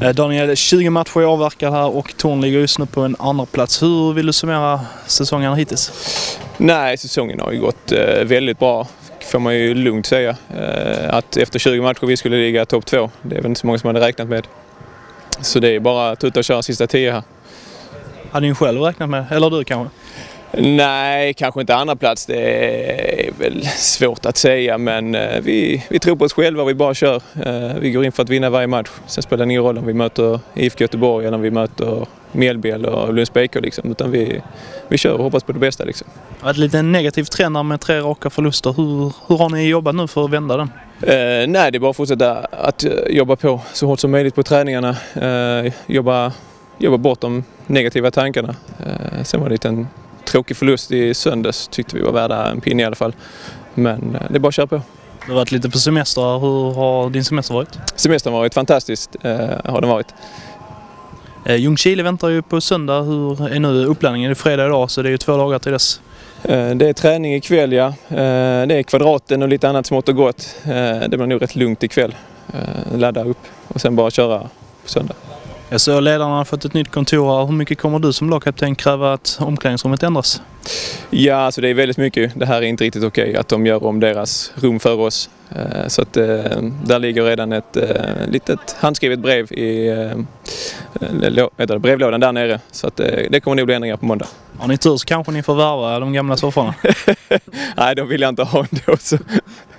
Daniel, 20 matcher är avverkade här och Torn ligger just nu på en andra plats. Hur vill du summera säsongen hittills? Nej, säsongen har ju gått väldigt bra, får man ju lugnt säga. Att efter 20 matcher vi skulle ligga topp 2, det är väl inte så många som hade räknat med. Så det är bara att ut och köra sista 10 här. Hade ni själv räknat med, eller du kanske? Nej, kanske inte andra plats. Det är väl svårt att säga, men vi tror på oss själva och vi bara kör. Vi går in för att vinna varje match. Sen spelar det ingen roll om vi möter IFK Göteborg eller om vi möter Mjällby eller Lunds BK liksom. Utan vi kör och hoppas på det bästa liksom. Det var ett lite negativt trend med 3 raka förluster. Hur har ni jobbat nu för att vända den? Nej, det är bara att fortsätta att jobba på så hårt som möjligt på träningarna. Jobba bort de negativa tankarna. Sen var det en tråkig förlust i söndags, tyckte vi var värda en pinne i alla fall. Men det är bara att köra på. Du har varit lite på semester. Hur har din semester varit? Semestern har varit fantastiskt, har den varit. Ljungskile väntar ju på söndag. Hur är nu uppladdningen? Det är fredag idag, så det är ju 2 dagar till dess. Det är träning ikväll, ja. Det är kvadraten och lite annat smått och gott. Det blir nog rätt lugnt ikväll. Ladda upp och sen bara köra på söndag. Jag ser ledarna har fått ett nytt kontor. Hur mycket kommer du som lagkapten kräva att omklädningsrummet ändras? Ja, alltså det är väldigt mycket. Det här är inte riktigt okej att de gör om deras rum för oss. Så att där ligger redan ett litet handskrivet brev i brevlådan där nere. Så att det kommer nog bli ändringar på måndag. Har ni tur så kanske ni får värva de gamla sofforna. Nej, de vill jag inte ha ändå. Så.